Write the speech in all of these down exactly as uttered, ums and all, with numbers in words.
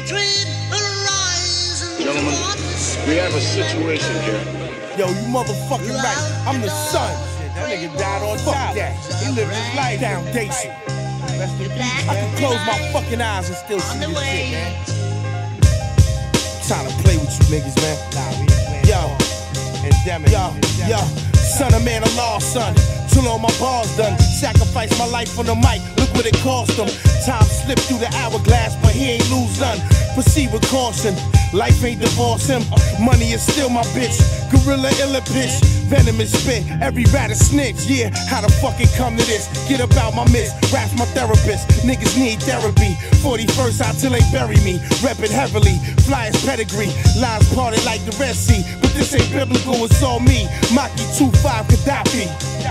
between horizons. Gentlemen, we have a situation here. Yo, you motherfucking right. I'm the son. That nigga died on top. Fuck that. He lived his life. Foundation. I can close my fucking eyes and still see this shit, man. Trying to play with you niggas, man. Yo, Endemic. Yo, yo, son of man, a lost son. Till all my bars done. Sacrifice my life on the mic. Look what it cost him. Time slipped through the hourglass, but he ain't lose none. Proceed with caution. Life ain't divorce him. Money is still my bitch. Gorilla illa bitch. Venomous spit. Every rat a snitch. Yeah, how the fuck it come to this? Get about my miss. Rap's my therapist. Niggas need therapy. forty-first out till they bury me. Reppin' heavily. Flyers pedigree. Lines parted like the Red Sea. But this ain't biblical, it's all me. Maki two five Khadafi.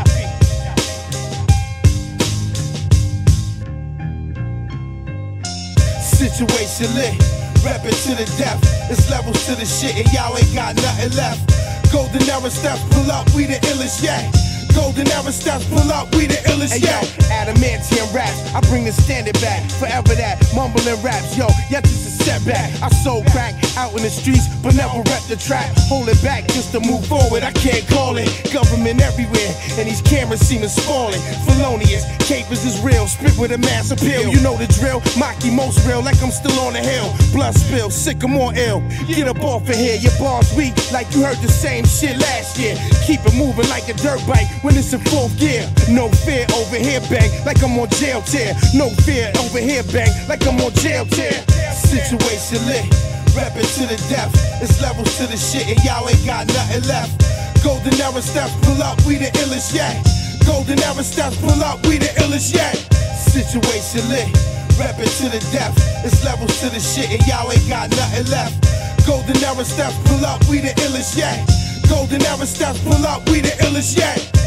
Situation lit, rapping to the death. It's levels to the shit and y'all ain't got nothing left. Golden era steps, pull up, we the illest yet. Golden era steps, pull up, we the illest yet. Adamantium raps, I bring the standard back. Forever that, mumbling raps, yo, yet this is setback. I sold crack out in the streets, but never rep the trap. Hold it back just to move forward, I can't call it. Government everywhere, and these cameras seem to spoil it. Felonious, capers is real, spit with a mass appeal. You know the drill, Maki most real, like I'm still on the hill. Blood spill, sick or more ill. Get up off of here, your bars weak, like you heard the same shit last year. Keep it moving like a dirt bike when it's in fourth gear. No fear over here, bang, like I'm on jail tear. No fear over here, bang, like I'm on jail tear. Situation lit, rapping to the death. It's levels to the shit and y'all ain't got nothing left. Golden era steps, pull up, we the illest yet. Golden era steps, pull up, we the illest yet. Situation lit, rapping to the death. It's levels to the shit and y'all ain't got nothing left. Golden era steps, pull up, we the illest yet. Golden era steps, pull up, we the illest yet.